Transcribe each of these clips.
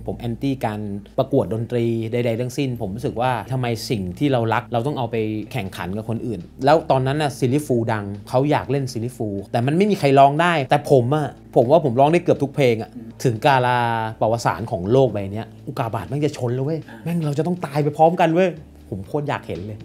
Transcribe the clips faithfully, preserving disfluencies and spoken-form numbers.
ผมแอนตี้การประกวดดนตรีใดๆทั้งสิ้นผมรู้สึกว่าทำไมสิ่งที่เรารักเราต้องเอาไปแข่งขันกับคนอื่นแล้วตอนนั้นน่ะซิลลี่ฟูลดังเขาอยากเล่นซิลลี่ฟูลแต่มันไม่มีใครร้องได้แต่ผมอะผมว่าผมร้องได้เกือบทุกเพลงอะถึงกาลาประวัติศาสตร์ของโลกใบนี้อุกาบาตแม่งจะชนแล้วเว้ยแม่งเราจะต้องตายไปพร้อมกันเว้ยผมโคตรอยากเห็นเลย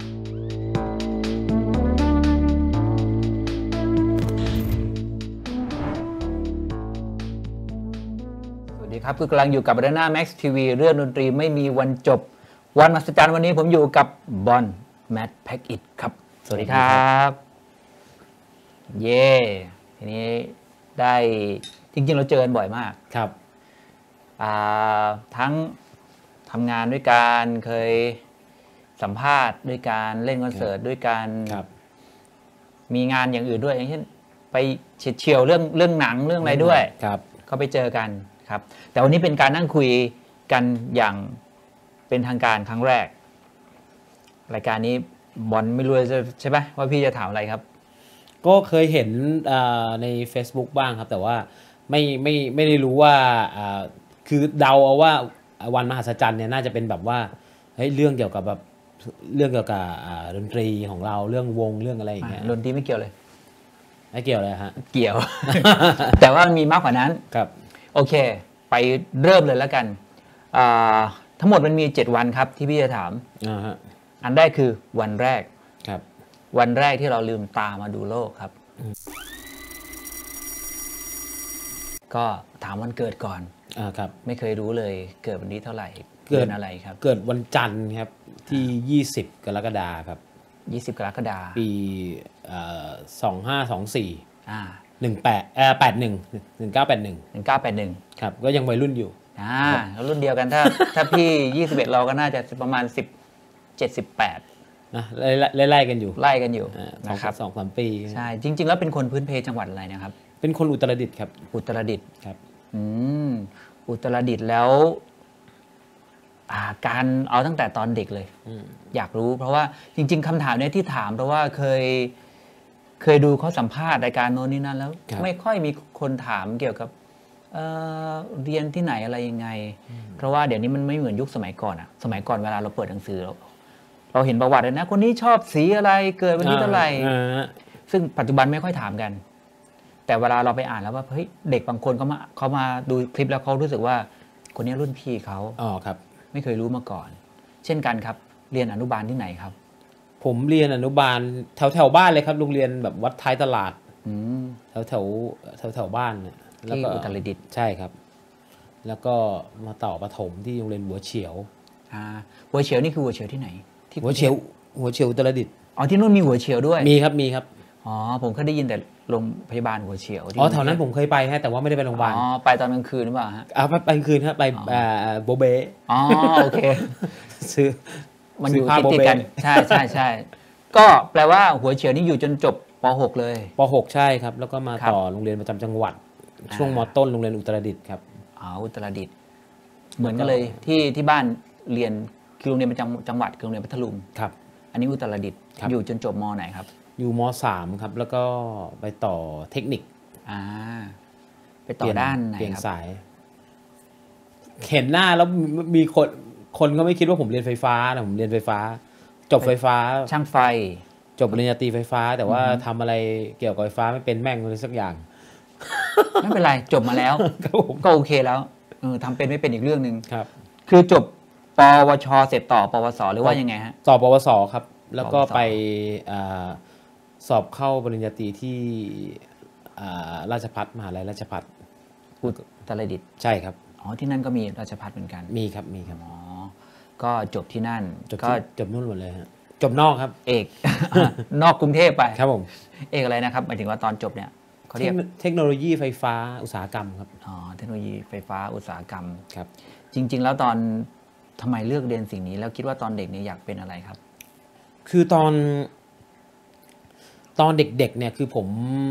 ครับคือกำลังอยู่กับ Banana Max ที วี เรื่องดนตรีไม่มีวันจบวันมหัศจรรย์วันนี้ผมอยู่กับบอนแมทแพ็กอิทครับสวัสดีครับเย่ทีนี้ได้จริงๆเราเจอกันบ่อยมากครับทั้งทำงานด้วยกันเคยสัมภาษณ์ด้วยการเล่นคอนเสิร์ตด้วยกันมีงานอย่างอื่นด้วยอย่างเช่นไปเฉียวเรื่องเรื่องหนังเรื่องอะไรด้วยก็ไปเจอกันครับแต่วันนี้เป็นการนั่งคุยกันอย่างเป็นทางการครั้งแรกรายการนี้บอลไม่รู้ใช่ไหมว่าพี่จะถามอะไรครับก็เคยเห็นใน Facebook บ้างครับแต่ว่าไม่ไม่ไม่ได้รู้ว่าคือเดาเอาว่าวันมหัศจรรย์เนี่ยน่าจะเป็นแบบว่าเฮ้ยเรื่องเกี่ยวกับแบบเรื่องเกี่ยวกับดนตรีของเราเรื่องวงเรื่องอะไรอย่างเงี้ยดนตรีไม่เกี่ยวเลยไม่เกี่ยวเลยฮะเกี่ยว แต่ว่ามีมากกว่านั้นครับโอเคไปเริ่มเลยแล้วกันทั้งหมดมันมีเจ็ดวันครับที่พี่จะถาม uh-huh. อันแรกคือวันแรกครับวันแรกที่เราลืมตามาดูโลกครับ uh-huh. ก็ถามวันเกิดก่อนอ่าครับไม่เคยรู้เลยเกิดวันนี้เท่าไหร่เกิดอะไรครับเกิดวันจันทร์ครับที่ยี่สิบกรกฎาคมครับยี่สิบกรกฎาคมปีสองห้าสองสี่อ่าหนึ่งแปดเอ่อแปดหนึ่งหนึ่งเก้าแปดหนึ่งหนึ่งเก้าแปดหนึ่งครับก็ยังวัยรุ่นอยู่อ่ารุ่นเดียวกันถ้าถ้าพี่ยี่สิบเอ็ดเราก็น่าจะประมาณสิบเจ็ดสิบแปดนะไล่ไล่กันอยู่ไล่กันอยู่นะครับสองสามปีใช่จริงๆแล้วเป็นคนพื้นเพจังหวัดอะไรนะครับเป็นคนอุตรดิตถ์ครับอุตรดิตถ์ครับอืมอุตรดิตถ์แล้วอ่าการเอาตั้งแต่ตอนเด็กเลยอยากรู้เพราะว่าจริงๆคำถามเนี้ยที่ถามเพราะว่าเคยเคยดูเขาสัมภาษณ์รายการโน้นนี่นั่นแล้วไม่ค่อยมีคนถามเกี่ยวกับ เ, เรียนที่ไหนอะไรยังไงเพราะว่าเดี๋ยวนี้มันไม่เหมือนยุคสมัยก่อนอะสมัยก่อนเวลาเราเปิดหนังสือเราเราเห็นประวัติเลยนะคนนี้ชอบสีอะไรเกิดวันที่เท่าไหร่ซึ่งปัจจุบันไม่ค่อยถามกันแต่เวลาเราไปอ่านแล้วว่าเฮ้ยเด็กบางคนเขามาเขามาดูคลิปแล้วเขารู้สึกว่าคนนี้รุ่นพี่เขาอ๋อครับไม่เคยรู้มาก่อนเช่นกันครับเรียนอนุบาลที่ไหนครับผมเรียนอนุบาลแถวแถวบ้านเลยครับโรงเรียนแบบวัดท้ายตลาดแถวแถวแถวแถวบ้านแล้วก็อุตรดิตถ์ใช่ครับแล้วก็มาต่อประถมที่โรงเรียนหัวเฉียวอ่าหัวเฉียวนี่คือหัวเฉียวที่ไหนที่หัวเฉียวหัวเฉียวอุตรดิตถ์อ๋อที่นู่นมีหัวเฉียวด้วยมีครับมีครับอ๋อผมเคยได้ยินแต่โรงพยาบาลหัวเฉียวอ๋อแถวนั้นผมเคยไปฮะแต่ว่าไม่ได้ไปโรงพยาบาลอ๋อไปตอนกลางคืนหรือเปล่าฮะอ่าไปกลางคืนครับไปโบเบ้อ๋อโอเคซื้อมันอยู่ติดกันใช่ใช่ใช่ก็แปลว่าหัวเฉียวนี่อยู่จนจบป หกเลยป หกใช่ครับแล้วก็มาต่อโรงเรียนประจำจังหวัดช่วงม.ต้นโรงเรียนอุตรดิตถ์ครับอ๋ออุตรดิตถ์เหมือนกันเลยที่ที่บ้านเรียนคือโรงเรียนประจำจังหวัดคือโรงเรียนพัทลุงครับอันนี้อุตรดิตถ์อยู่จนจบม.ไหนครับอยู่ม.สามครับแล้วก็ไปต่อเทคนิคอ่าไปต่อด้านไหนครับเปลี่ยนสายเห็นหน้าแล้วมีคนคนก็ไม่คิดว่าผมเรียนไฟฟ้านะผมเรียนไฟฟ้าจบไฟฟ้าช่างไฟจบปริญญาตรีไฟฟ้าแต่ว่าทำอะไรเกี่ยวกับไฟฟ้าไม่เป็นแม่งเลยสักอย่างไม่เป็นไรจบมาแล้วก็โอเคแล้วเออทำเป็นไม่เป็นอีกเรื่องนึงครับคือจบปวชเสร็จต่อปวสหรือว่ายังไงฮะต่อปวสครับแล้วก็ไปสอบเข้าปริญญาตรีที่ราชภัฏมหาลัยราชภัฏอุตรดิตถ์ใช่ครับอ๋อที่นั่นก็มีราชภัฏเหมือนกันมีครับมีครับอ๋อก็จบที่นั่นก็จบนู่นหมดเลยฮะจบนอกครับเอกนอกกรุงเทพไปครับผมเอกอะไรนะครับหมายถึงว่าตอนจบเนี่ยเขาเรียกเทคโนโลยีไฟฟ้าอุตสาหกรรมครับอ๋อเทคโนโลยีไฟฟ้าอุตสาหกรรมครับจริงๆแล้วตอนทำไมเลือกเรียนสิ่งนี้แล้วคิดว่าตอนเด็กเนี่ยอยากเป็นอะไรครับคือตอนตอนเด็กๆเนี่ยคือผม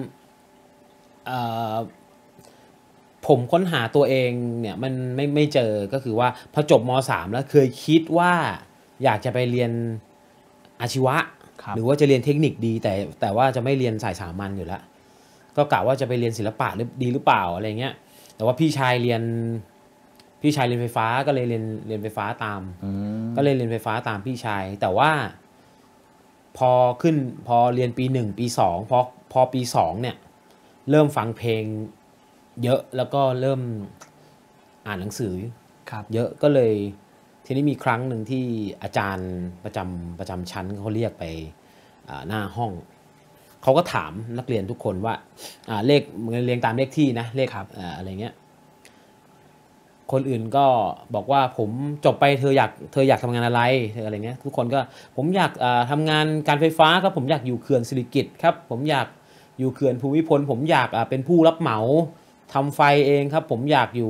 ผมค้นหาตัวเองเนี่ยมันไม่ไม่เจอก็คือว่าพอจบม.สาม แล้วเคยคิดว่าอยากจะไปเรียนอาชีวะหรือว่าจะเรียนเทคนิคดีแต่แต่ว่าจะไม่เรียนสายสามัญอยู่แล้วก็กะว่าจะไปเรียนศิลปะหรือดีหรือเปล่าอะไรเงี้ยแต่ว่าพี่ชายเรียนพี่ชายเรียนไฟฟ้าก็เลยเรียนเรียนไฟฟ้าตามก็เลยเรียนไฟฟ้าตามพี่ชายแต่ว่าพอขึ้นพอเรียนปีหนึ่งปีสองพอพอปีสองเนี่ยเริ่มฟังเพลงเยอะแล้วก็เริ่มอ่านหนังสือเยอะก็เลยทีนี้มีครั้งหนึ่งที่อาจารย์ประจำประจำชั้นเขาเรียกไปหน้าห้องเขาก็ถามนักเรียนทุกคนว่าเลขเรียงตามเลขที่นะเลขอะไรเงี้ยคนอื่นก็บอกว่าผมจบไปเธออยากเธออยากทำงานอะไรเธออะไรเงี้ยทุกคนก็ผมอยากทำงานการไฟฟ้าครับผมอยากอยู่เขื่อนสิริกิติ์ครับผมอยากอยู่เขื่อนภูมิพลผมอยากเป็นผู้รับเหมาทำไฟเองครับผมอยากอยู่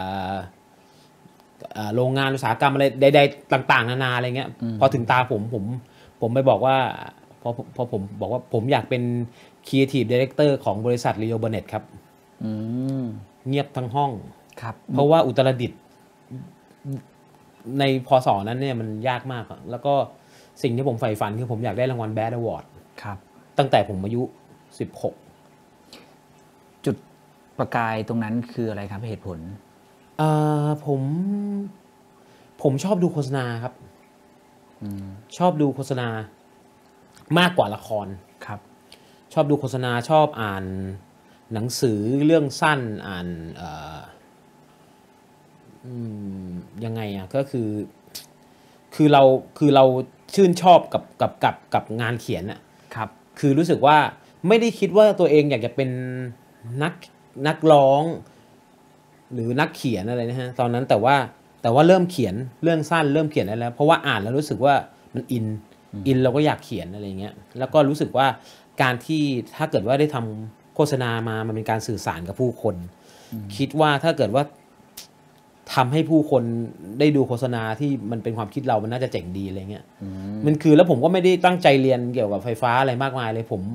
โรงงานอุตสาหกรรมอะไรใดๆต่างๆนานาอะไรเงี้ยพอถึงตาผมผมผมไปบอกว่าพอพอผมบอกว่าผมอยากเป็น Creative Director ของบริษัท Rio Burnett ครับเงียบทั้งห้องเพราะว่าอุตรดิตถ์ในพศนั้นเนี่ยมันยากมากแล้วก็สิ่งที่ผมใฝ่ฝันคือผมอยากได้รางวัล Bad Award ตั้งแต่ผมอายุสิบหกจุดประกายตรงนั้นคืออะไรครับเหตุผลผมผมชอบดูโฆษณาครับชอบดูโฆษณามากกว่าละครครับชอบดูโฆษณาชอบอ่านหนังสือเรื่องสั้นอ่านยังไงอ่ะก็คือคือเราคือเราชื่นชอบกับกับกับกับงานเขียนอ่ะครับคือรู้สึกว่าไม่ได้คิดว่าตัวเองอยากจะเป็นนักนักร้องหรือนักเขียนอะไรนะฮะตอนนั้นแต่ว่าแต่ว่าเริ่มเขียนเรื่องสั้นเริ่มเขียนได้แล้วเพราะว่าอ่านแล้วรู้สึกว่ามันอินอินเราก็อยากเขียนอะไรเงี้ยแล้วก็รู้สึกว่าการที่ถ้าเกิดว่าได้ทำโฆษณามามันเป็นการสื่อสารกับผู้คนคิดว่าถ้าเกิดว่าทำให้ผู้คนได้ดูโฆษณาที่มันเป็นความคิดเรามันน่าจะเจ๋งดีอะไรเงี้ยมันคือแล้วผมก็ไม่ได้ตั้งใจเรียนเกี่ยวกับไฟฟ้าอะไรมากมายเลยผม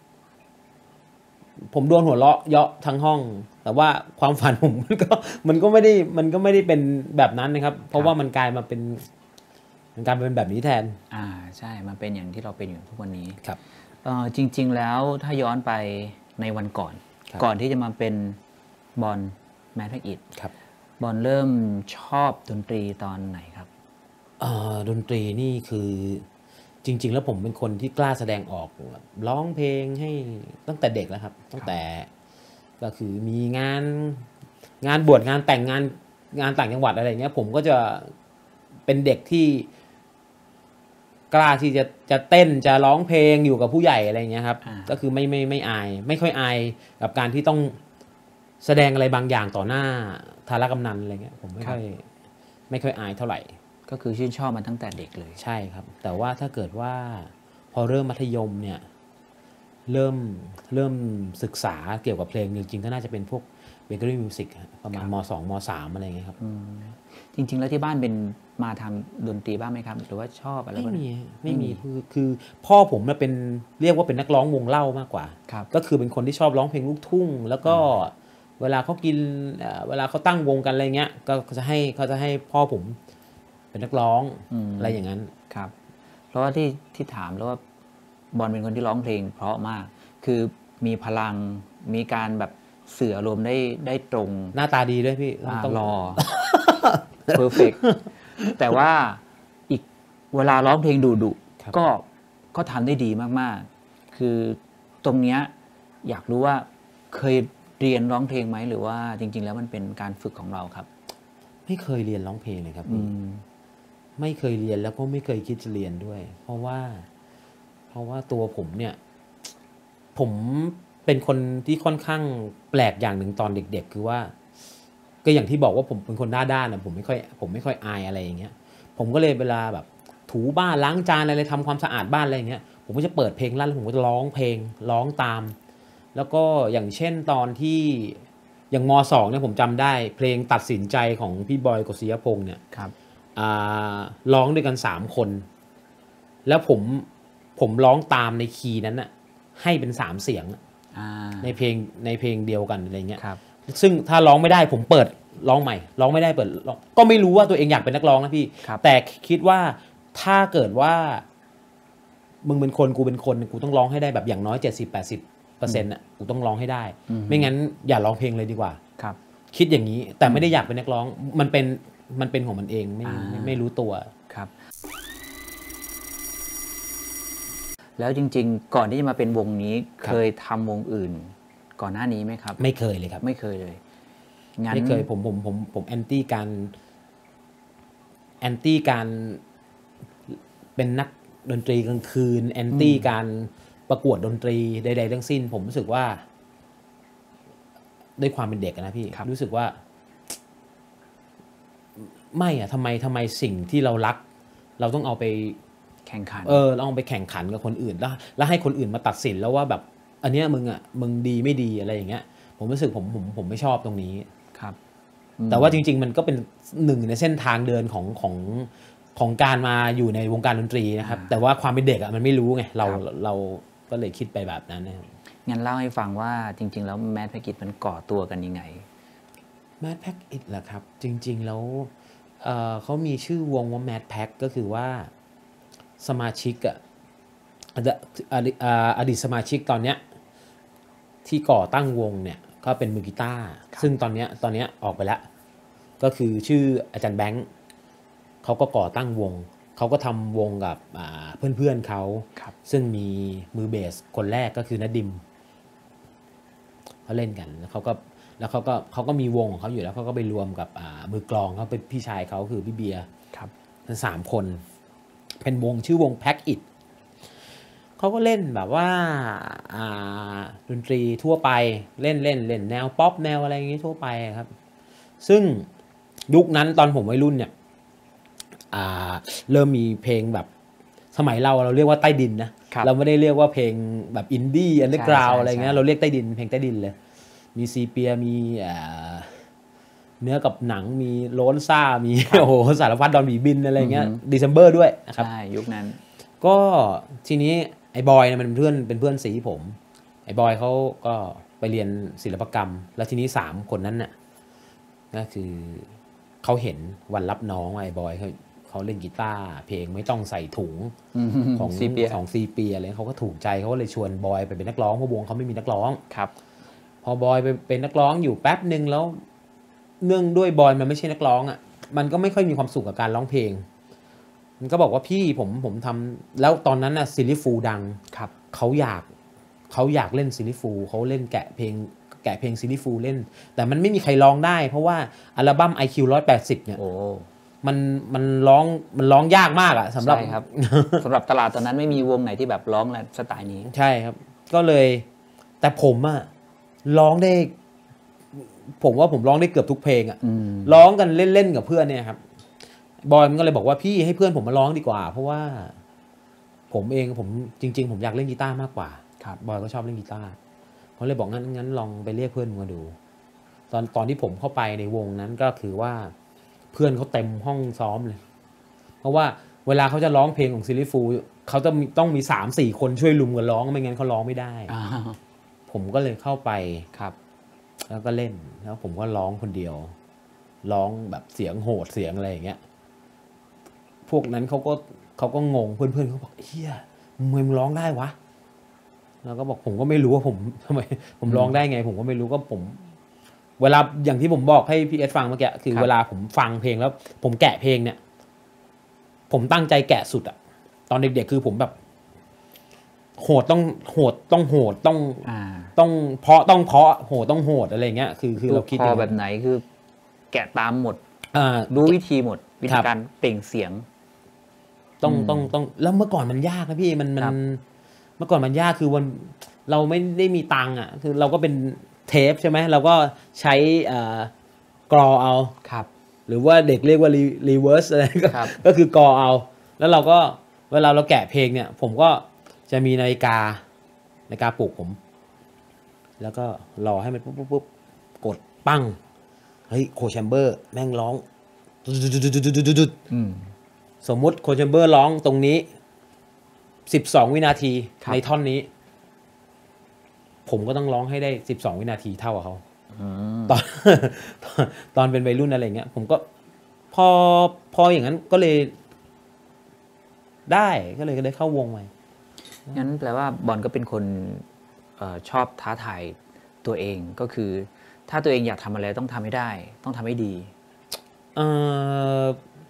ผมโดนหัวเราะเยาะทั้งห้องแต่ว่าความฝันผมมันก็มันก็ไม่ได้มันก็ไม่ได้เป็นแบบนั้นนะครับเพราะว่ามันกลายมาเป็นมันกลายมาเป็นแบบนี้แทนอ่าใช่มันเป็นอย่างที่เราเป็นอยู่ทุกวันนี้ครับเอ่อจริงๆแล้วถ้าย้อนไปในวันก่อนก่อนที่จะมาเป็นบอลแมทอิทครับบอลเริ่มชอบดนตรีตอนไหนครับเอ่อดนตรีนี่คือจริงๆแล้วผมเป็นคนที่กล้าแสดงออกร้องเพลงให้ตั้งแต่เด็กแล้วครับตั้งแต่ก็คือมีงานงานบวชงานแต่งงานงานต่างจังหวัดอะไรเงี้ยผมก็จะเป็นเด็กที่กล้าที่จะจะเต้นจะร้องเพลงอยู่กับผู้ใหญ่อะไรเงี้ยครับก็คือไม่ไม่ไม่อายไม่ค่อยอายกับการที่ต้องแสดงอะไรบางอย่างต่อหน้าทารกำนันอะไรเงี้ยผมไม่ค่อยไม่ค่อยอายเท่าไหร่ก็คือชื่นชอบมาตั้งแต่เด็กเลยใช่ครับแต่ว่าถ้าเกิดว่าพอเริ่มมัธยมเนี่ยเริ่มเริ่มศึกษาเกี่ยวกับเพลงจริงๆก็น่าจะเป็นพวกเบเกอรี่มิวสิกประมาณม.สอง ม.สาม อะไรเงี้ยครับจริงๆแล้วที่บ้านเป็นมาทำดนตรีบ้างไหมครับหรือว่าชอบอะไรไม่มีไม่มีคือคือพ่อผมเนี่ยเป็นเรียกว่าเป็นนักร้องวงเล่ามากกว่าก็คือเป็นคนที่ชอบร้องเพลงลูกทุ่งแล้วก็เวลาเขากินเวลาเขาตั้งวงกันอะไรเงี้ยก็จะให้เขาจะให้พ่อผมเป็นนักร้องอะไรอย่างนั้นครับเพราะว่าที่ที่ถามแล้วว่าบอลเป็นคนที่ร้องเพลงเพราะมากคือมีพลังมีการแบบสื่ออารมณ์ได้ได้ตรงหน้าตาดีด้วยพี่ต้องรอเพอร์เฟกต์แต่ว่าอีกเวลาร้องเพลงดุดุก็ก็ทำได้ดีมากๆคือตรงเนี้ยอยากรู้ว่าเคยเรียนร้องเพลงไหมหรือว่าจริงๆแล้วมันเป็นการฝึกของเราครับไม่เคยเรียนร้องเพลงเลยครับไม่เคยเรียนแล้วก็ไม่เคยคิดจะเรียนด้วยเพราะว่าเพราะว่าตัวผมเนี่ยผมเป็นคนที่ค่อนข้างแปลกอย่างหนึ่งตอนเด็กๆคือว่าก็อย่างที่บอกว่าผมเป็นคนหน้าด้านนะผมไม่ค่อยผมไม่ค่อยอายอะไรอย่างเงี้ยผมก็เลยเวลาแบบถูบ้านล้างจานอะไรทำความสะอาดบ้านอะไรอย่างเงี้ยผมก็จะเปิดเพลงลั่นแล้วผมก็จะร้องเพลงร้องตามแล้วก็อย่างเช่นตอนที่อย่างม.สองเนี่ยผมจำได้เพลงตัดสินใจของพี่บอยกฤษยพงษ์เนี่ยครับร้องด้วยกันสามคนแล้วผมผมร้องตามในคีย์นั้นน่ะให้เป็นสามเสียงในเพลงในเพลงเดียวกันอะไรเงี้ยซึ่งถ้าร้องไม่ได้ผมเปิดร้องใหม่ร้องไม่ได้เปิดก็ไม่รู้ว่าตัวเองอยากเป็นนักร้องนะพี่แต่คิดว่าถ้าเกิดว่ามึงเป็นคนกูเป็นคนกูต้องร้องให้ได้แบบอย่างน้อย เจ็ดสิบ แปดสิบเปอร์เซ็นต์ น่ะกูต้องร้องให้ได้ไม่งั้นอย่าร้องเพลงเลยดีกว่าครับคิดอย่างนี้แต่ไม่ได้อยากเป็นนักร้องมันเป็นมันเป็นของมันเองไม่ไม่ไม่รู้ตัวครับแล้วจริงๆก่อนที่จะมาเป็นวงนี้เคยทำวงอื่นก่อนหน้านี้ไหมครับไม่เคยเลยครับไม่เคยเลยงั้นไม่เคยผมผมผมผมแอนตี้การแอนตี้การเป็นนักดนตรีกลางคืนแอนตี้การประกวดดนตรีใดๆทั้งสิ้นผมรู้สึกว่าด้วยความเป็นเด็กนะพี่รู้สึกว่าไม่อะทำไมทำไมสิ่งที่เรารักเราต้องเอาไปแข่งขันเออเราเอาไปแข่งขันกับคนอื่นแล้วแล้วให้คนอื่นมาตัดสินแล้วว่าแบบอันเนี้ยมึงอะมึงดีไม่ดีอะไรอย่างเงี้ยผมรู้สึกผมผมผมไม่ชอบตรงนี้ครับแต่ว่าจริงๆมันก็เป็นหนึ่งในเส้นทางเดินของของของการมาอยู่ในวงการดนตรีนะครับแต่ว่าความเป็นเด็กอะมันไม่รู้ไงเราเราก็เลยคิดไปแบบนั้นนะครับงั้นเล่าให้ฟังว่าจริงๆแล้วแมดแพ็กอิทมันก่อตัวกันยังไงแมดแพ็กอิทเหรอครับจริงๆแล้วเอ่อเขามีชื่อวงว่าแมดแพ็กก็คือว่าสมาชิกอะอดีตสมาชิกตอนเนี้ยที่ก่อตั้งวงเนี่ยก็เป็นมือกีตาร์ซึ่งตอนเนี้ยตอนเนี้ยออกไปแล้วก็คือชื่ออาจารย์แบงค์เขาก็ก่อตั้งวงเขาก็ทำวงกับเพื่อนๆเขาซึ่งมีมือเบสคนแรกก็คือณดิมเขาเล่นกันแล้วเขาก็แล้วเขาก็เขาก็มีวงของเขาอยู่แล้วเขาก็ไปรวมกับมือกลองเขาเป็นพี่ชายเขาคือพี่เบียร์ทั้งสามคนเป็นวงชื่อวงแพ็กอิทเขาก็เล่นแบบว่าดนตรีทั่วไปเล่นเล่นเล่นแนวป๊อปแนวอะไรอย่างงี้ทั่วไปครับซึ่งยุคนั้นตอนผมวัยรุ่นเนี่ยเริ่มมีเพลงแบบสมัยเราเราเรียกว่าใต้ดินนะเราไม่ได้เรียกว่าเพลงแบบอินดี้อันเดอร์กราวอะไรเงี้ยเราเรียกใต้ดินเพลงใต้ดินเลยมีซีเปียมีเนื้อกับหนังมีโลนซ่ามีโอ้โหสารพัดดอนบีบินอะไรเงี้ยดิเซมเบอร์ด้วยนะครับใช่ยุคนั้นก็ทีนี้ไอ้บอยเนี่ยมันเป็นเพื่อนเป็นเพื่อนสีผมไอ้บอยเขาก็ไปเรียนศิลปกรรมแล้วทีนี้สามคนนั้นน่ะก็คือเขาเห็นวันรับน้องไอ้บอยเขาเขาเล่นกีตาร์เพลงไม่ต้องใส่ถุงของซีเปียของซีเปียอะไรเขาก็ถูกใจเขาก็เลยชวนบอยไปเป็นนักร้องเพราะวงเขาไม่มีนักร้องครับพอบอยไปเป็นนักร้องอยู่แป๊บนึงแล้วเนื่องด้วยบอยมันไม่ใช่นักร้องอ่ะมันก็ไม่ค่อยมีความสุขกับการร้องเพลงมันก็บอกว่าพี่ผมผมทำแล้วตอนนั้นน่ะซิลลี่ฟูลดังเขาอยากเขาอยากเล่นซิลลี่ฟูลเขาเล่นแกะเพลงแกะเพลงซิลลี่ฟูลเล่นแต่มันไม่มีใครร้องได้เพราะว่าอัลบั้ม ไอ คิว หนึ่งร้อยแปดสิบเนี่ยมันมันร้องมันร้องยากมากอะสำหรับครับ สำหรับตลาดตอนนั้นไม่มีวงไหนที่แบบร้องแบบสไตล์นี้ใช่ครับก็เลยแต่ผมอะร้องได้ผมว่าผมร้องได้เกือบทุกเพลงอะร้องกันเล่นๆกับเพื่อนเนี่ยครับบอยมันก็เลยบอกว่าพี่ให้เพื่อนผมมาร้องดีกว่าเพราะว่าผมเองผมจริงๆผมอยากเล่นกีตาร์มากกว่าบอยก็ชอบเล่นกีตาร์เขาเลยบอกงั้นงั้นลองไปเรียกเพื่อนมาดูตอนตอนที่ผมเข้าไปในวงนั้นก็คือว่าเพื่อนเขาเต็มห้องซ้อมเลยเพราะว่าเวลาเขาจะร้องเพลงของซิลลี่ฟูลเขาจะต้องมีสามสี่คนช่วยลุมกันร้องไม่งั้นเขาร้องไม่ได้ผมก็เลยเข้าไปครับแล้วก็เล่นแล้วผมก็ร้องคนเดียวร้องแบบเสียงโหดเสียงอะไรอย่างเงี้ยพวกนั้นเขาก็เขาก็งงเพื่อนๆเขาบอกเฮียมึงมึงร้องได้วะแล้วก็บอกผมก็ไม่รู้ว่าผมทำไมผมร้องได้ไงผมก็ไม่รู้ก็ผมเวลาอย่างที่ผมบอกให้พี่เอสฟังเมื่อกี้คือเวลาผมฟังเพลงแล้วผมแกะเพลงเนี่ยผมตั้งใจแกะสุดอะตอนเด็กๆคือผมแบบโหดต้องโหดต้องโหดต้องต้องเพาะต้องเพาะโหดต้องโหดอะไรเงี้ยคือคือเราคิดแบบไหนคือแกะตามหมดรู้วิธีหมดวิธีการเปล่งเสียงต้องต้องต้องแล้วเมื่อก่อนมันยากนะพี่มันมันเมื่อก่อนมันยากคือวันเราไม่ได้มีตังค์อ่ะคือเราก็เป็นเทปใช่ไหมเราก็ใช้กรอเอาครับหรือว่าเด็กเรียกว่ารีเวิร์สอะไรก็คือกรอเอาแล้วเราก็เวลาเราแกะเพลงเนี่ยผมก็จะมีนาฬิกานาฬิกาปลุกผมแล้วก็รอให้มันปุ๊บปุ๊บปุ๊บกดปั้งเฮ้ยโคแชมเบอร์แม่งร้องสมมุติโคแชมเบอร์ร้องตรงนี้สิบสองวินาทีในท่อนนี้ผมก็ต้องร้องให้ได้สิบสองวินาทีเท่ากับเขาตอนตอนเป็นวัยรุ่นอะไรเงี้ยผมก็พอพออย่างนั้นก็เลยได้ก็เลยก็ได้เข้าวงใหม่งั้นแปลว่าบอลก็เป็นคนชอบท้าทายตัวเองก็คือถ้าตัวเองอยากทำอะไรต้องทำให้ได้ต้องทำให้ดีเออ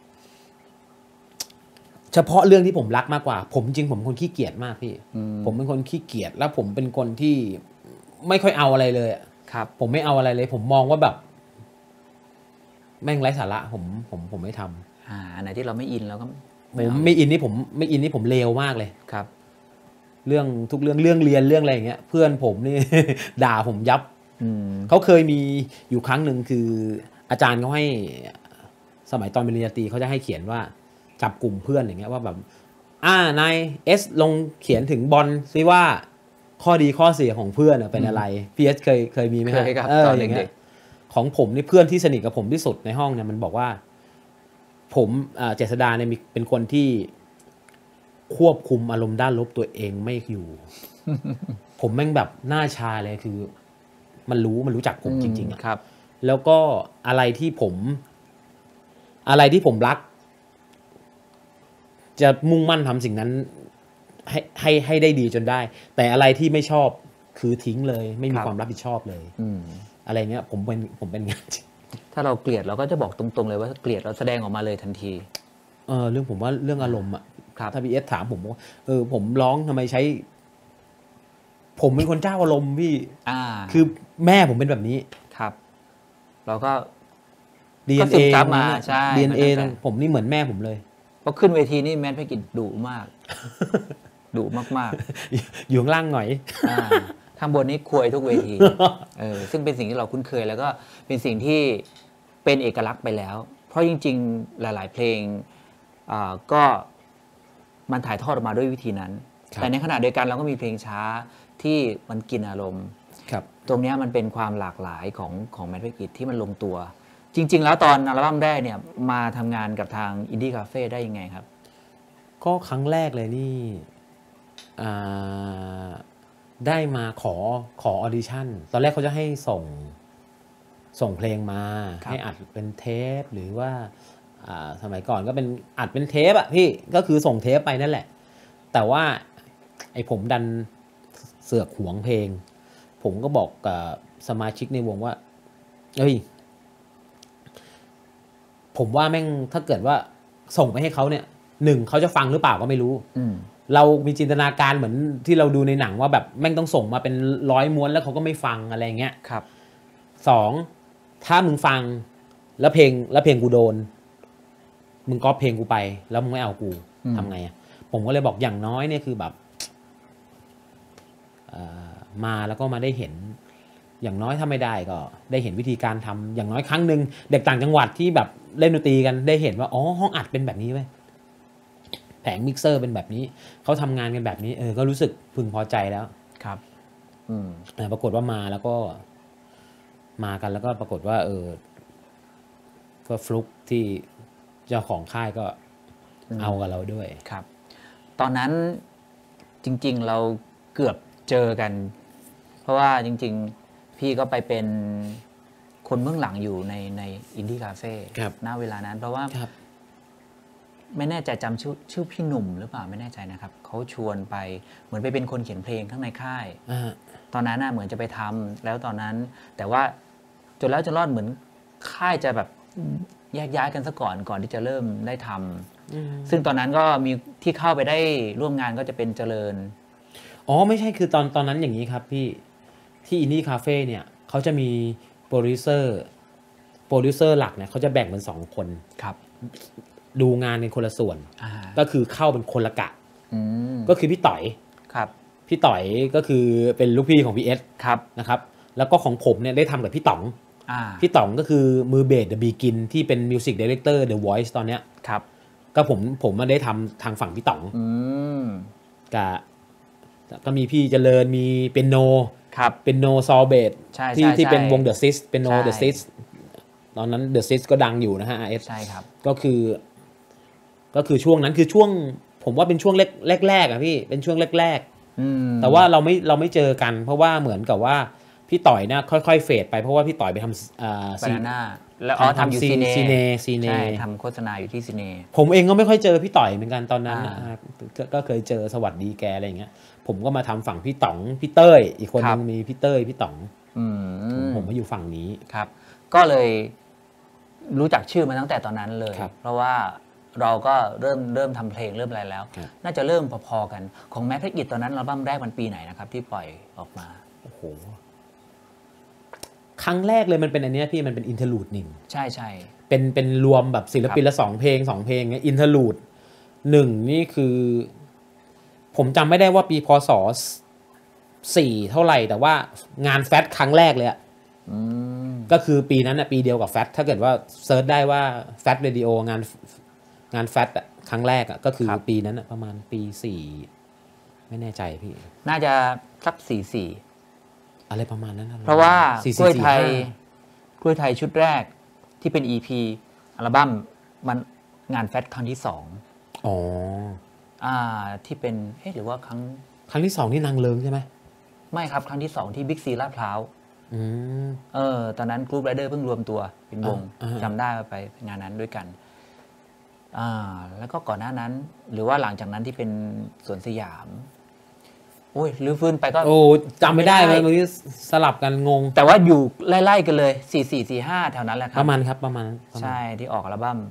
เฉพาะเรื่องที่ผมรักมากกว่าผมจริงผมเป็นคนขี้เกียจมากพี่ผมเป็นคนขี้เกียจแล้วผมเป็นคนที่ไม่ค่อยเอาอะไรเลยครับผมไม่เอาอะไรเลยผมมองว่าแบบแม่งไร้สาระผมผมผมไม่ทำอ่าอันไหนที่เราไม่อินเราก็ผมไม่อินนี่ผมไม่อินนี่ผมเลวมากเลยครับเรื่องทุกเรื่องเรื่องเรียนเรื่องอะไรอย่างเงี้ยเพื่อนผมนี่ ด่าผมยับเขาเคยมีอยู่ครั้งหนึ่งคืออาจารย์เขาให้สมัยตอนปริญญาตรีเขาจะให้เขียนว่าจับกลุ่มเพื่อนอย่างเงี้ยว่าแบบอ่านายเอสลงเขียนถึงบอลซิว่าข้อดีข้อเสียของเพื่อนเป็นอะไรพีเอสเคยเคยมีไหมครับเอออย่างเงี้ยของผมนี่เพื่อนที่สนิทกับผมที่สุดในห้องเนี่ยมันบอกว่าผมเจษฎาเนี่ยเป็นคนที่ควบคุมอารมณ์ด้านลบตัวเองไม่อยู่ ผมแม่งแบบหน้าชาเลยคือมันรู้มันรู้จักผมจริงๆอะครับแล้วก็อะไรที่ผมอะไรที่ผมรักจะมุ่งมั่นทำสิ่งนั้นให้ให้ให้ได้ดีจนได้แต่อะไรที่ไม่ชอบคือทิ้งเลยไม่มีความรับผิดชอบเลยอะไรเงี้ยผมเป็นผมเป็นงานถ้าเราเกลียดเราก็จะบอกตรงๆเลยว่าเกลียดเราแสดงออกมาเลยทันทีเออเรื่องผมว่าเรื่องอารมณ์อ่ะถ้าพี่เอสถามผมว่าเออผมร้องทำไมใช้ผมเป็นคนเจ้าอารมณ์พี่อ่าคือแม่ผมเป็นแบบนี้ครับเราก็ดี เอ็น เอมาใช่ดี เอ็น เอ ผมนี่เหมือนแม่ผมเลยพอขึ้นเวทีนี่แมทแพ็กกิจดุมากดุมากๆอยู่ข้างล่างหน่อยข้างบนนี้ควยทุกเวทีเออซึ่งเป็นสิ่งที่เราคุ้นเคยแล้วก็เป็นสิ่งที่เป็นเอกลักษณ์ไปแล้วเพราะจริงๆหลายๆเพลงอ่าก็มันถ่ายทอดออกมาด้วยวิธีนั้นแต่ในขณะเดียวกันเราก็มีเพลงช้าที่มันกินอารมณ์ตรงนี้มันเป็นความหลากหลายของของแมทแพ็กกิจที่มันลงตัวจริงๆแล้วตอนอัลบั้มแรกเนี่ยมาทำงานกับทางอินดี้คาเฟ่ได้ยังไงครับก็ครั้งแรกเลยนี่ได้มาขอขอออดิชั่นตอนแรกเขาจะให้ส่งส่งเพลงมาให้อัดเป็นเทปหรือว่าสมัยก่อนก็เป็นอัดเป็นเทปอะพี่ก็คือส่งเทปไปนั่นแหละแต่ว่าไอ้ผมดันเสือกหวงเพลงผมก็บอกกับสมาชิกในวงว่าเฮ้ยผมว่าแม่งถ้าเกิดว่าส่งไปให้เขาเนี่ยหนึ่งเขาจะฟังหรือเปล่าก็ไม่รู้เรามีจินตนาการเหมือนที่เราดูในหนังว่าแบบแม่งต้องส่งมาเป็นร้อยม้วนแล้วเขาก็ไม่ฟังอะไรเงี้ยครับสองถ้ามึงฟังแล้วเพลงแล้วเพลงกูโดนมึงก๊อปเพลงกูไปแล้วมึงไม่เอากูทำไงอ่ะผมก็เลยบอกอย่างน้อยเนี่ยคือแบบมาแล้วก็มาได้เห็นอย่างน้อยถ้าไม่ได้ก็ได้เห็นวิธีการทำอย่างน้อยครั้งหนึ่งเด็กต่างจังหวัดที่แบบเล่นดนตรีกันได้เห็นว่าอ๋อห้องอัดเป็นแบบนี้เว้ยแผงมิกเซอร์เป็นแบบนี้เขาทำงานกันแบบนี้เออก็รู้สึกพึงพอใจแล้วครับอืมปรากฏว่ามาแล้วก็มากันแล้วก็ปรากฏว่าเออก็ฟลุกที่เจ้าของค่ายก็เอากับเราด้วยครับตอนนั้นจริงๆเราเกือบเจอกันเพราะว่าจริงๆพี่ก็ไปเป็นคนเบื้องหลังอยู่ในในอินดี้คาเฟ่ณเวลานั้นเพราะว่าไม่แน่ใจจำชื่อชื่อพี่หนุ่มหรือเปล่าไม่แน่ใจนะครับเขาชวนไปเหมือนไปเป็นคนเขียนเพลงข้างในค่ายตอนนั้นน่ะเหมือนจะไปทำแล้วตอนนั้นแต่ว่าจนแล้วจนรอดเหมือนค่ายจะแบบแยกย้ายกันซะก่อนก่อนที่จะเริ่มได้ทำซึ่งตอนนั้นก็มีที่เข้าไปได้ร่วมงานก็จะเป็นเจริญอ๋อไม่ใช่คือตอนตอนนั้นอย่างนี้ครับพี่ที่อินดี้คาเฟ่เนี่ยเขาจะมีโปรดิวเซอร์โปรดิวเซอร์หลักเนี่ยเขาจะแบ่งเป็นสองคนครับดูงานในคนละส่วนก็คือเข้าเป็นคนละกะก็คือพี่ต่อยครับพี่ต่อยก็คือเป็นลูกพี่ของพี่เอสครับนะครับแล้วก็ของผมเนี่ยได้ทำกับพี่ต๋องพี่ต๋องก็คือมือเบส The Begin ที่เป็นมิวสิกไดเรคเตอร์ The Voice ตอนเนี้ยครับก็ผมผมมาได้ทำทางฝั่งพี่ต๋องกับก็มีพี่เจริญมีเปียโนครับเปียโนซอลเบสที่ที่เป็นวง The Six เปียโน The Six ตอนนั้น The Six ก็ดังอยู่นะฮะ อาร์ เอสใช่ครับก็คือก็คือช่วงนั้นคือช่วงผมว่าเป็นช่วงแรกแรกๆอ่ะพี่เป็นช่วงแรกๆแต่ว่าเราไม่เราไม่เจอกันเพราะว่าเหมือนกับว่าพี่ต่อยนะค่อยๆเฟดไปเพราะว่าพี่ต่อยไปทำอ่าซีน่าแล้วอ๋อทำอยู่ซีเนซีเนซีเนใช่ทำโฆษณาอยู่ที่ซีเนผมเองก็ไม่ค่อยเจอพี่ต่อยเหมือนกันตอนนั้นก็เคยเจอสวัสดีแกอะไรอย่างเงี้ยผมก็มาทำฝั่งพี่ต๋องพี่เต้ยอีกคนนึงมีพี่เต้ยพี่ต๋องอืมผมมาอยู่ฝั่งนี้ครับ ก็เลยรู้จักชื่อมาตั้งแต่ตอนนั้นเลย เพราะว่าเราก็เริ่มเริ่มทำเพลงเริ่มอะไรแล้ว น่าจะเริ่มพอๆกันของแมทริกอิตตอนนั้นอัลบั้มแรกมันปีไหนนะครับที่ปล่อยออกมาโอ้โหครั้งแรกเลยมันเป็นอันนี้พี่มันเป็นอินเทอร์ลูดหนึ่งใช่ใช่เป็นเป็นรวมแบบศิลปินละสองเพลงสองเพลงเงี้ยอินเทอร์ลูดหนึ่งนี่คือ ผมจำไม่ได้ว่าปีพศสี่เท่าไหร่แต่ว่างานแฟตครั้งแรกเลยอะก็คือปีนั้นอะปีเดียวกับแฟตถ้าเกิดว่าเซิร์ชได้ว่าแฟตเรดิโองานงานแฟตครั้งแรกอะก็คือปีนั้นอะประมาณปีสี่ไม่แน่ใจพี่น่าจะสักสี่สี่อะไรประมาณนั้นนะเพราะว่ากล้วยไทยกล้วยไทยชุดแรกที่เป็น อี พี อัลบั้มมันงานแฟตครั้งที่สองอ๋ออ่าที่เป็นเอ๊ะหรือว่าครั้งครั้งที่สองนี่นางเลิงใช่ไหมไม่ครับครั้งที่สองที่บิ๊กซีลาดพร้าวเออตอนนั้นกรุ๊ปไรเดอร์เพิ่งรวมตัวเป็นวงจำได้ไปงานนั้นด้วยกันอ่าแล้วก็ก่อนหน้านั้นหรือว่าหลังจากนั้นที่เป็นสวนสยามโอ้ยลื้อฟื้นไปก็โอ้จำไม่ได้เลยมันสลับกันงงแต่ว่าอยู่ไล่ๆกันเลยสี่สี่สี่ห้าแถวนั้นแหละครับประมาณครับประมาณใช่ที่ออกอัลบั้ม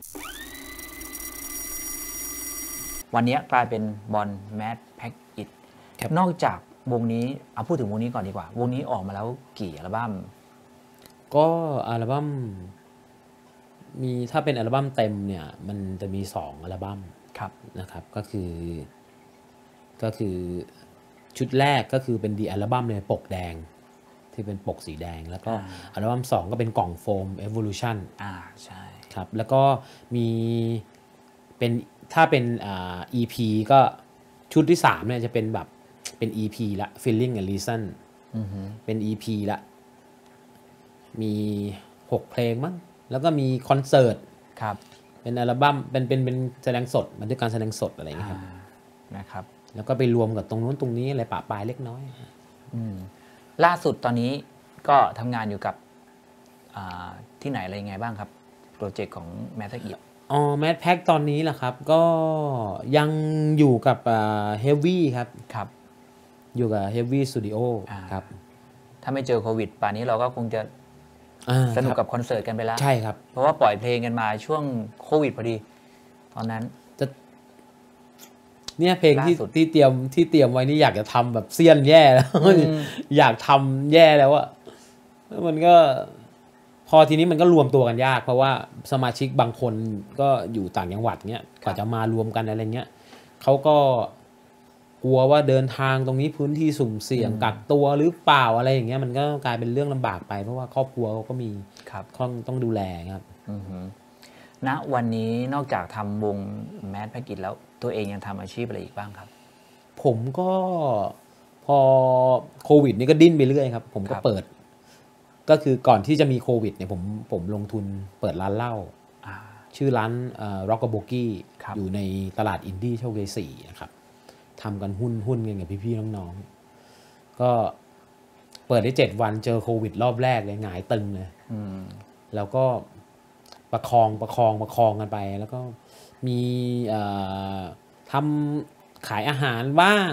วันนี้กลายเป็นบอลแมทแพ็กอิทนอกจากวงนี้เอาพูดถึงวงนี้ก่อนดีกว่าวงนี้ออกมาแล้วกี่อัลบั้มก็อัลบั้มมีถ้าเป็นอัลบั้มเต็มเนี่ยมันจะมีสองอัลบั้มนะครับก็คือก็คือชุดแรกก็คือเป็นดีอัลบั้มในปกแดงที่เป็นปกสีแดงแล้วก็อัลบั้มสองก็เป็นกล่องโฟม Evolution อ่าใช่ครับแล้วก็มีเป็นถ้าเป็นอ่า อี พี ก็ชุดที่สามเนี่ยจะเป็นแบบเป็น อี พี ละ Feeling and Reason เป็น อี พี ละมีหกเพลงมั้งแล้วก็มีคอนเสิร์ตครับเป็นอัลบั้มเป็นเป็นเป็นแสดงสดบันทึกการแสดงสดอะไรอย่างเงี้ยครับนะครับแล้วก็ไปรวมกับตรงนู้นตรงนี้อะไรปะปลายเล็กน้อยล่าสุดตอนนี้ก็ทำงานอยู่กับที่ไหนอะไรยังไงบ้างครับโปรเจกต์ของแมทแพ็กอิทอ๋อแมทแพ็กตอนนี้แหละครับก็ยังอยู่กับเฮฟวี่ครับครับอยู่กับเฮฟวี่สตูดิโอครับถ้าไม่เจอโควิดป่านนี้เราก็คงจะสนุกกับคอนเสิร์ตกันไปแล้วใช่ครับเพราะว่าปล่อยเพลงกันมาช่วงโควิดพอดีตอนนั้นจะเนี่ยเพลงที่ที่เตรียมที่เตรียมไว้นี่อยากจะทำแบบเซียนแย่แล้วอยากทำแย่แล้วอะแล้วมันก็พอทีนี้มันก็รวมตัวกันยากเพราะว่าสมาชิกบางคนก็อยู่ต่างจังหวัดเนี้ยกว่าจะมารวมกันอะไรเงี้ยเขาก็กลัวว่าเดินทางตรงนี้พื้นที่สุ่มเสี่ยงกักตัวหรือเปล่าอะไรอย่างเงี้ยมันก็กลายเป็นเรื่องลำบากไปเพราะว่าครอบครัวเขาก็มีต้องต้องดูแลครับณวันนี้นอกจากทำวงแมทแพ็กอิทแล้วตัวเองยังทำอาชีพอะไรอีกบ้างครับผมก็พอโควิดนี่ก็ดิ้นไปเรื่อยครับผมก็เปิดก็คือก่อนที่จะมีโควิดเนี่ยผมผมลงทุนเปิดร้านเหล้าชื่อร้านร็อกเกอร์โบกี้อยู่ในตลาดอินดี้โชคชัยสี่นะครับทำกันหุ้นหุ้นกันกับพี่ๆน้องๆก็เปิดได้เจ็ดวันเจอโควิดรอบแรกเลยหงายตึงเลยแล้วก็ประคองประคองประคองกันไปแล้วก็มีทำขายอาหารบ้าง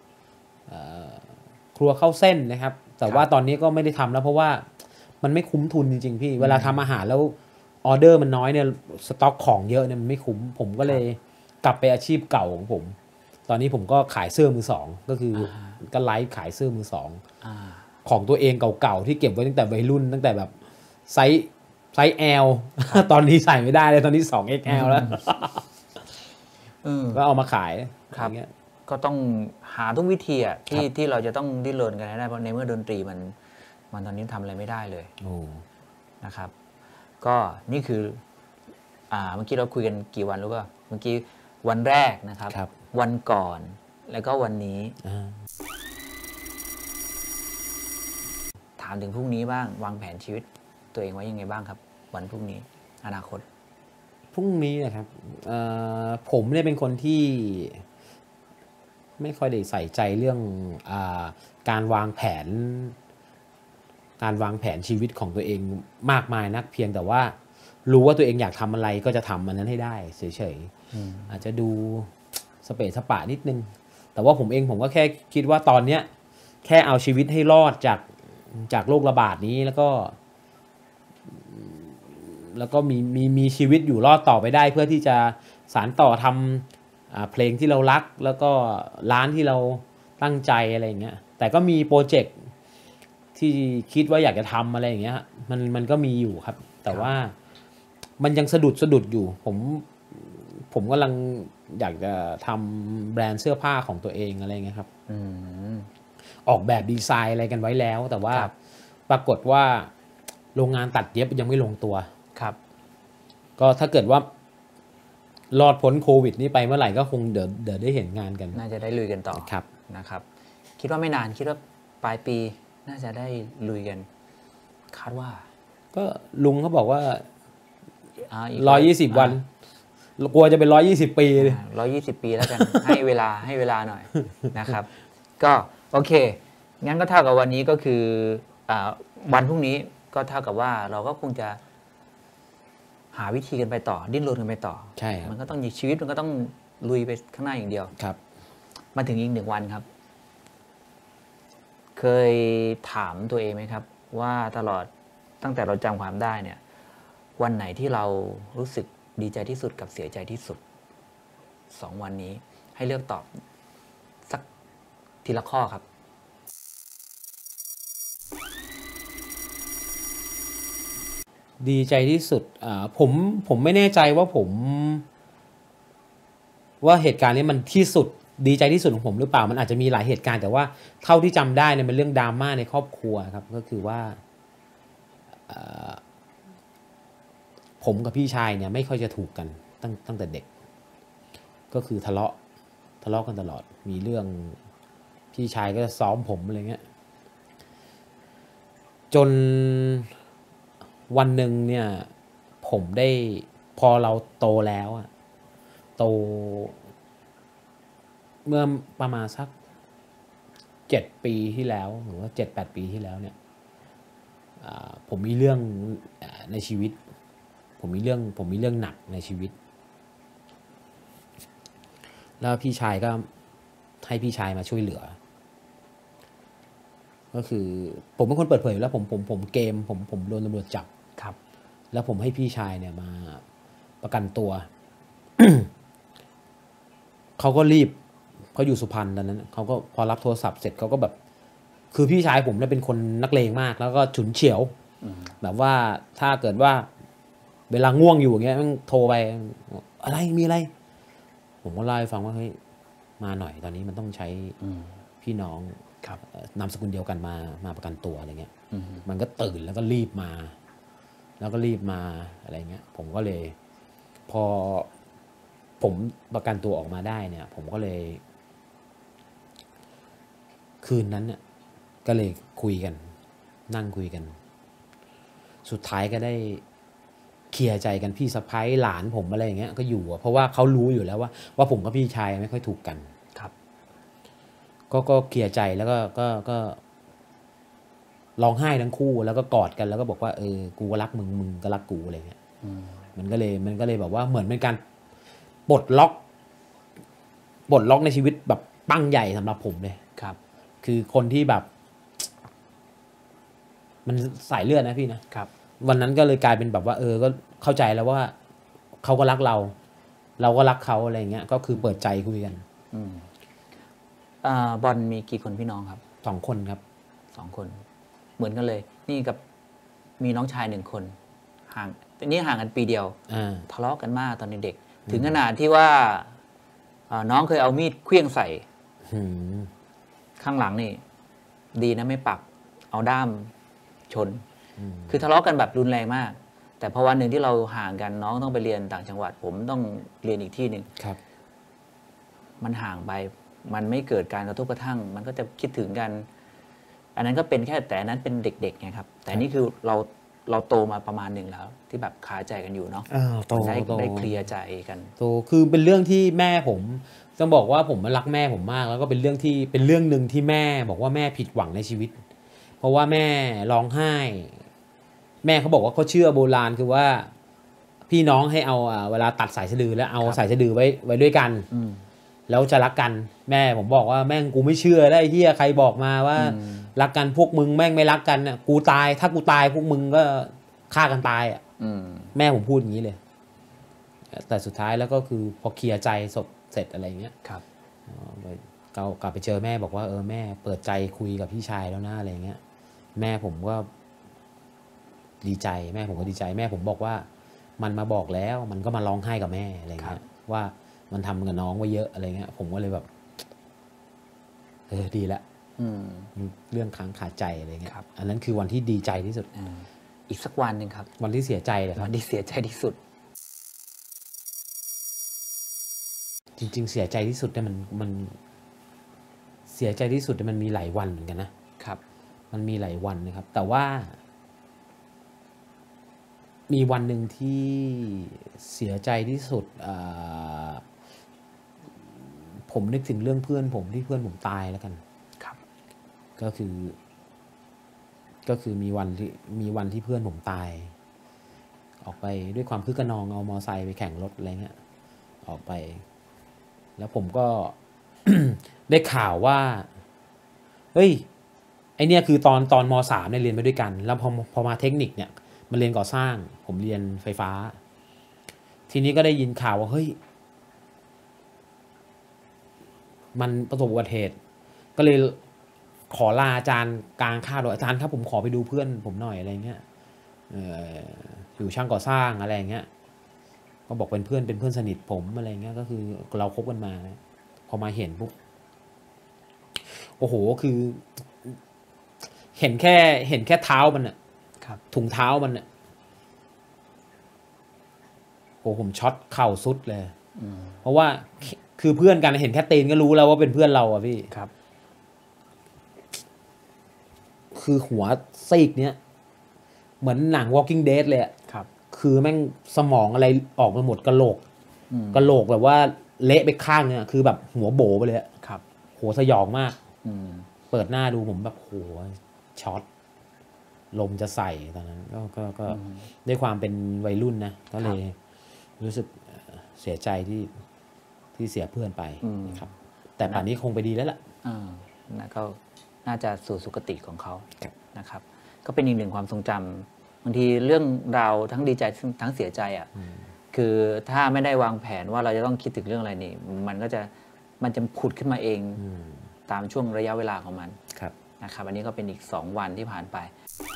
ครัวเข้าเส้นนะครับแต่ว่าตอนนี้ก็ไม่ได้ทำแล้วเพราะว่ามันไม่คุ้มทุนจริงๆพี่เวลาทำอาหารแล้วออเดอร์มันน้อยเนี่ยสต็อกของเยอะเนี่ยมันไม่คุ้มผมก็เลยกลับไปอาชีพเก่าของผมตอนนี้ผมก็ขายเสื้อมือสองก็คือก็ไลฟ์ขายเสื้อมือสองของตัวเองเก่าๆที่เก็บไว้ตั้งแต่วัยรุ่นตั้งแต่แบบไซส์ไซส์ L ตอนนี้ใส่ไม่ได้เลยตอนนี้ สอง เอ็กซ์ แอล แล้วก็เอามาขายครับก็ต้องหาทุกวิธีอ่ะที่ที่เราจะต้องดิ้นรนกันให้ได้เพราะในเมื่อดนตรีมันมันตอนนี้ทำอะไรไม่ได้เลยนะครับก็นี่คืออ่าเมื่อกี้เราคุยกันกี่วันรู้ป่ะเมื่อกี้วันแรกนะครับวันก่อนแล้วก็วันนี้ถามถึงพรุ่งนี้บ้างวางแผนชีวิตตัวเองไว้ยังไงบ้างครับวันพรุ่งนี้อนาคตพรุ่งนี้นะครับผมเนี่ยเป็นคนที่ไม่ค่อยได้ใส่ใจเรื่องอาการวางแผนการวางแผนชีวิตของตัวเองมากมายนักเพียงแต่ว่ารู้ว่าตัวเองอยากทำอะไรก็จะทำมันนั้นให้ได้เฉยๆอาจจะดูสเปซสปะนิดนึงแต่ว่าผมเองผมก็แค่คิดว่าตอนเนี้ยแค่เอาชีวิตให้รอดจากจากโรคระบาดนี้แล้วก็ แล้วก็มีมีมีชีวิตอยู่รอดต่อไปได้เพื่อที่จะสานต่อทำเพลงที่เรารักแล้วก็ร้านที่เราตั้งใจอะไรอย่างเงี้ยแต่ก็มีโปรเจกต์ที่คิดว่าอยากจะทำอะไรอย่างเงี้ยมันมันก็มีอยู่ครับแต่ว่ามันยังสะดุดสะดุดอยู่ผมผมกำลังอยากจะทำแบรนด์เสื้อผ้าของตัวเองอะไรเงี้ยครับออกแบบดีไซน์อะไรกันไว้แล้วแต่ว่าปรากฏว่าโรงงานตัดเย็บยังไม่ลงตัวครับก็ถ้าเกิดว่ารอดพ้นโควิดนี้ไปเมื่อไหร่ก็คงเดี๋ยวเดี๋ยวได้เห็นงานกันน่าจะได้ลุยกันต่อครับนะครับคิดว่าไม่นานคิดว่าปลายปีน่าจะได้ลุยกันคาดว่าก็ลุงเขาบอกว่าร้อยยี่สิบวันกลัวจะเป็นร้อยยี่สิบปีเลยร้อยยี่สิบปีแล้วกัน ให้เวลาให้เวลาหน่อยนะครับก็โอเคงั้นก็เท่ากับวันนี้ก็คือวันพรุ่งนี้ก็เท่ากับว่าเราก็คงจะหาวิธีกันไปต่อดิ้นรนกันไปต่อใช่มันก็ต้องมีชีวิตมันก็ต้องลุยไปข้างหน้าอย่างเดียวครับมาถึงอีกหนึ่งวันครับเคยถามตัวเองไหมครับว่าตลอดตั้งแต่เราจำความได้เนี่ยวันไหนที่เรารู้สึกดีใจที่สุดกับเสียใจที่สุดสองวันนี้ให้เลือกตอบสักทีละข้อครับดีใจที่สุดอ่าผมผมไม่แน่ใจว่าผมว่าเหตุการณ์นี้มันที่สุดดีใจที่สุดของผมหรือเปล่ามันอาจจะมีหลายเหตุการณ์แต่ว่าเท่าที่จำได้เนี่ยเป็นเรื่องดราม่าในครอบครัวครับก็คือว่าผมกับพี่ชายเนี่ยไม่ค่อยจะถูกกันตั้งตั้งแต่เด็กก็คือทะเลาะทะเลาะกันตลอดมีเรื่องพี่ชายก็ซ้อมผมอะไรเงี้ยจนวันหนึ่งเนี่ยผมได้พอเราโตแล้วอะโตเมื่อประมาณสักเจ็ดปีที่แล้วหรือว่าเจ็ดแปดปีที่แล้วเนี่ยผมมีเรื่องในชีวิตผมมีเรื่องผมมีเรื่องหนักในชีวิตแล้วพี่ชายก็ให้พี่ชายมาช่วยเหลือก็คือผมเป็นคนเปิดเผยแล้วผมผมผมเกมผมผมโดนตำรวจจับครับแล้วผมให้พี่ชายเนี่ยมาประกันตัว เขาก็รีบเขาอยู่สุพรรณตอนนั้นเขาก็พอรับโทรศัพท์เสร็จเขาก็แบบคือพี่ชายผมเนี่ยเป็นคนนักเลงมากแล้วก็ฉุนเฉียวแบบว่าถ้าเกิดว่าเวลาง่วงอยู่อย่างเงี้ยมันโทรไปอะไรมีอะไรผมก็เล่าให้ฟังว่าเฮ้ยมาหน่อยตอนนี้มันต้องใช้พี่น้องนามสกุลเดียวกันมามาประกันตัวอะไรเงี้ยมันก็ตื่นแล้วก็รีบมาแล้วก็รีบมาอะไรเงี้ยผมก็เลยพอผมประกันตัวออกมาได้เนี่ยผมก็เลยคืนนั้นเนี่ยก็เลยคุยกันนั่งคุยกันสุดท้ายก็ได้เคลียร์ใจกันพี่สะใภ้หลานผมอะไรอย่างเงี้ยก็อยู่เพราะว่าเขารู้อยู่แล้วว่าว่าผมกับพี่ชายไม่ค่อยถูกกันครับก็ก็เคลียร์ใจแล้วก็ก็ก็ร้องไห้ทั้งคู่แล้วก็กอดกันแล้วก็บอกว่าเออกูก็รักมึงมึงก็รักกูอะไรเงี้ยมันก็เลยมันก็เลยแบบว่าเหมือนเป็นการปลดล็อกปลดล็อกในชีวิตแบบปั้งใหญ่สำหรับผมเลยครับคือคนที่แบบมันสายเลือดนะพี่นะครับวันนั้นก็เลยกลายเป็นแบบว่าเออก็เข้าใจแล้วว่าเขาก็รักเราเราก็รักเขาอะไรเงี้ยก็คือเปิดใจคุยกันอืมอ่าบอลมีกี่คนพี่น้องครับสองคนครับสองคนเหมือนกันเลยนี่กับมีน้องชายหนึ่งคนห่างนี่ห่างกันปีเดียวทะเลาะกันมากตอนเด็กถึงขนาดที่ว่าน้องเคยเอามีดเคลื่องใส่ข้างหลังนี่ดีนะไม่ปักเอาด้ามชนคือทะเลาะกันแบบรุนแรงมากแต่พอวันหนึ่งที่เราห่างกันน้องต้องไปเรียนต่างจังหวัดผมต้องเรียนอีกที่หนึ่งครับมันห่างไปมันไม่เกิดการกระทบกระทั่งมันก็จะคิดถึงกันอันนั้นก็เป็นแค่แต่นั้นเป็นเด็กๆไงครับแต่นี่คือเราเราโตมาประมาณหนึ่งแล้วที่แบบคาใจกันอยู่เนาะได้ได้เคลียร์ใจกันโตคือเป็นเรื่องที่แม่ผมต้องบอกว่าผมรักแม่ผมมากแล้วก็เป็นเรื่องที่เป็นเรื่องหนึ่งที่แม่บอกว่าแม่ผิดหวังในชีวิตเพราะว่าแม่ร้องไห้แม่เขาบอกว่าเขาเชื่อโบราณคือว่าพี่น้องให้เอาเวลาตัดสายสะดือแล้วเอาสายสะดือไว้ไว้ด้วยกันแล้วจะรักกันแม่ผมบอกว่าแม่งกูไม่เชื่อได้เฮียใครบอกมาว่ารักกันพวกมึงแม่งไม่รักกันน่ะกูตายถ้ากูตายพวกมึงก็ฆ่ากันตายอ่ะแม่ผมพูดอย่างนี้เลยแต่สุดท้ายแล้วก็คือพอเคลียร์ใจศพเสร็จอะไรเงี้ยครับเรากลับไปเจอแม่บอกว่าเออแม่เปิดใจคุยกับพี่ชายแล้วนะอะไรเงี้ยแม่ผมก็ดีใจแม่ผมก็ดีใจแม่ผมบอกว่ามันมาบอกแล้วมันก็มาร้องไห้กับแม่อะไรเงี้ยว่ามันทำกับน้องไว้เยอะอะไรเงี้ยผมก็เลยแบบเออดีละเรื่องค้างคาใจอะไรเงี้ยอันนั้นคือวันที่ดีใจที่สุดอีกสักวันหนึ่งครับวันที่เสียใจเลยครับวันที่เสียใจที่สุดจริงๆเสียใจที่สุดเนี่ยมันมันเสียใจที่สุดมันมีหลายวันเหมือนกันนะครับมันมีหลายวันนะครับแต่ว่ามีวันหนึ่งที่เสียใจที่สุดผมนึกถึงเรื่องเพื่อนผมที่เพื่อนผมตายแล้วกันครับก็คือก็คือมีวันที่มีวันที่เพื่อนผมตายออกไปด้วยความคึกขนองเอามอไซค์ไปแข่งรถอะไรเงี้ยออกไปแล้วผมก็ ได้ข่าวว่าเฮ้ยไอเนี้ยคือตอนตอนมสามเนี่ยเรียนไปด้วยกันแล้วพอพอมาเทคนิคเนี่ยมันเรียนก่อสร้างผมเรียนไฟฟ้าทีนี้ก็ได้ยินข่าวว่าเฮ้ยมันประสบอุบัติเหตุก็เลยขอลาอาจารย์กลางค่าโดยอาจารย์ครับผมขอไปดูเพื่อนผมหน่อยอะไรเงี้ยเอออยู่ช่างก่อสร้างอะไรเงี้ยก็บอกเป็นเพื่อนเป็นเพื่อนสนิทผมอะไรเงี้ยก็คือเราคบกันมานะพอมาเห็นปุ๊บโอ้โหคือเห็นแค่เห็นแค่เท้ามันอะถุงเท้ามันอะโอ้ผมช็อตเข่าสุดเลยเพราะว่าคือเพื่อนกันเห็นแค่ตีนก็รู้แล้วว่าเป็นเพื่อนเราอะพี่ครับคือหัวซีกเนี้ยเหมือนหนัง Walking Dead เลยอะครับคือแม่งสมองอะไรออกมาหมดกะโหลกกะโหลกแบบว่าเละไปข้างเนี่ยคือแบบหัวโบไปเลยครับหัวสยองมากเปิดหน้าดูผมแบบโหช็อตลมจะใส่ตอนนั้นก็ก็ก็ด้วยความเป็นวัยรุ่นนะก็เลยรู้สึกเสียใจที่ที่เสียเพื่อนไปนะครับแต่ป่านนี้คงไปดีแล้วล่ะนะก็น่าจะสู่สุคติของเขานะครับก็เป็นอีกหนึ่งความทรงจำบางทีเรื่องราวทั้งดีใจทั้งเสียใจอ่ะคือถ้าไม่ได้วางแผนว่าเราจะต้องคิดถึงเรื่องอะไรนี่มันก็จะมันจะผุดขึ้นมาเองตามช่วงระยะเวลาของมันนะครับอันนี้ก็เป็นอีกสองวันที่ผ่านไป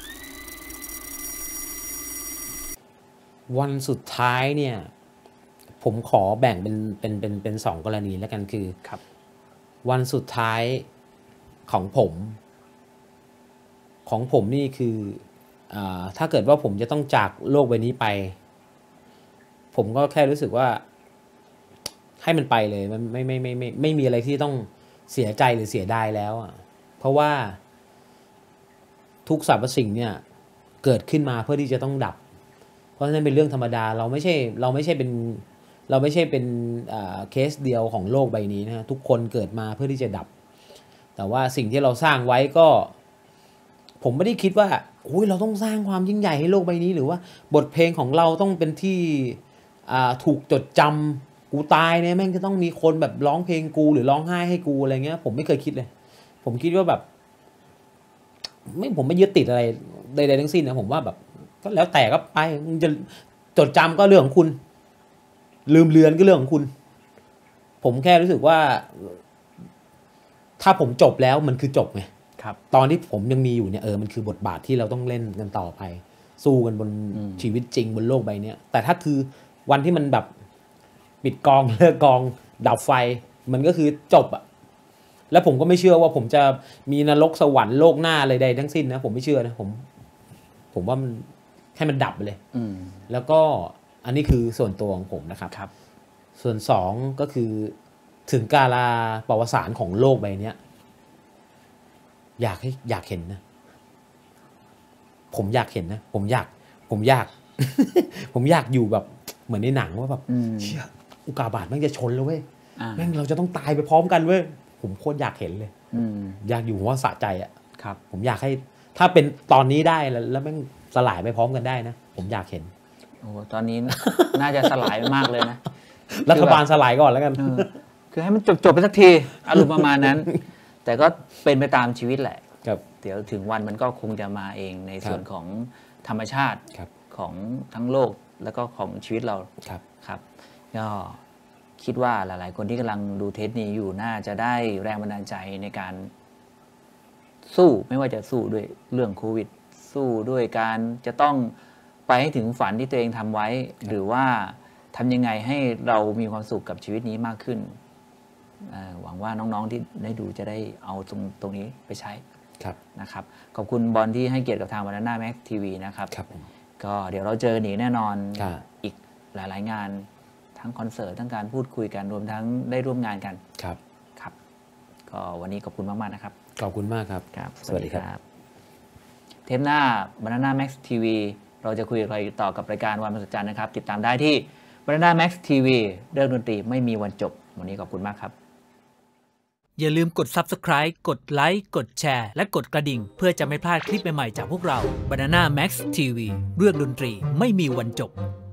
วันสุดท้ายเนี่ยผมขอแบ่งเป็นเป็นเป็นเป็นสองกรณีแล้วกันคือครับวันสุดท้ายของผมของผมนี่คืออ่าถ้าเกิดว่าผมจะต้องจากโลกใบนี้ไปผมก็แค่รู้สึกว่าให้มันไปเลยมันไม่ไม่ไม่ไม่ไม่มีอะไรที่ต้องเสียใจหรือเสียดายแล้วอ่ะเพราะว่าทุกสรรพสิ่งเนี่ยเกิดขึ้นมาเพื่อที่จะต้องดับเพราะฉะนั้นเป็นเรื่องธรรมดาเราไม่ใช่เราไม่ใช่เป็นเราไม่ใช่เป็นเคสเดียวของโลกใบนี้นะทุกคนเกิดมาเพื่อที่จะดับแต่ว่าสิ่งที่เราสร้างไว้ก็ผมไม่ได้คิดว่าโอ้ยเราต้องสร้างความยิ่งใหญ่ให้โลกใบนี้หรือว่าบทเพลงของเราต้องเป็นที่ถูกจดจำกูตายเนี่ยแม่งจะต้องมีคนแบบร้องเพลงกูหรือร้องไห้ให้กูอะไรเงี้ยผมไม่เคยคิดเลยผมคิดว่าแบบไม่ผมไม่ยึดติดอะไรใดๆทั้งสิ้นนะผมว่าแบบก็แล้วแต่ก็ไปมึงจะจดจำก็เรื่องของคุณลืมเลือนก็เรื่องของคุณผมแค่รู้สึกว่าถ้าผมจบแล้วมันคือจบไงครับตอนที่ผมยังมีอยู่เนี่ยเออมันคือบทบาทที่เราต้องเล่นกันต่อไปสู้กันบนชีวิตจริงบนโลกใบนี้แต่ถ้าคือวันที่มันแบบปิดกองเลิกกองดับไฟมันก็คือจบอะแล้วผมก็ไม่เชื่อว่าผมจะมีนรกสวรรค์โลกหน้าอะไรใดทั้งสิ้นนะผมไม่เชื่อนะผมผมว่ามันให้มันดับไปเลยแล้วก็อันนี้คือส่วนตัวของผมนะครับครับส่วนสองก็คือถึงกาลาประวัติศาสตร์ของโลกใบนี้อยากให้อยากเห็นนะผมอยากเห็นนะผมอยากผมอยาก ผมอยากอยู่แบบเหมือนในหนังว่าแบบเชี่ยอุกกาบาตแม่งจะชนแล้วเว้ยแม่งเราจะต้องตายไปพร้อมกันเว้ยผมโคตรอยากเห็นเลยอยากอยู่หัวสะใจอ่ะครับผมอยากให้ถ้าเป็นตอนนี้ได้แล้วแล้วแม่งสลายไปพร้อมกันได้นะผมอยากเห็นโอ้ตอนนี้น่าจะสลายมากเลยนะรัฐบาลสลายก่อนแล้วกันคือให้มันจบจบไปสักทีอารมณ์ประมาณนั้นแต่ก็เป็นไปตามชีวิตแหละเดี๋ยวถึงวันมันก็คงจะมาเองในส่วนของธรรมชาติของทั้งโลกแล้วก็ของชีวิตเราครับครับก็คิดว่าหลายๆคนที่กำลังดูเทปนี้อยู่น่าจะได้แรงบันดาลใจในการสู้ไม่ว่าจะสู้ด้วยเรื่องโควิดสู้ด้วยการจะต้องไปให้ถึงฝันที่ตัวเองทำไว้หรือว่าทำยังไงให้เรามีความสุขกับชีวิตนี้มากขึ้นหวังว่าน้องๆที่ได้ดูจะได้เอาตรงตรงนี้ไปใช้นะครับขอบคุณบอลที่ให้เกียรติกับทาง Banana Max ที วี นะครับก็เดี๋ยวเราเจอหนีแน่นอนอีกหลายๆงานทั้งคอนเสิร์ตทั้งการพูดคุยกันรวมทั้งได้ร่วมงานกันครับครับก็วันนี้ขอบคุณมากๆนะครับขอบคุณมากครับครับสวัสดีครับเทปหน้า Banana Max ที วี เราจะคุยอะไรต่อกับรายการวันมหัศจรรย์นะครับติดตามได้ที่ Banana Max ที วี เรื่องดนตรีไม่มีวันจบวันนี้ขอบคุณมากครับอย่าลืมกด ซับสไครบ์ กดไลค์กดแชร์และกดกระดิ่งเพื่อจะไม่พลาดคลิปใหม่ๆจากพวกเรา Banana Max ที วี เรื่องดนตรีไม่มีวันจบ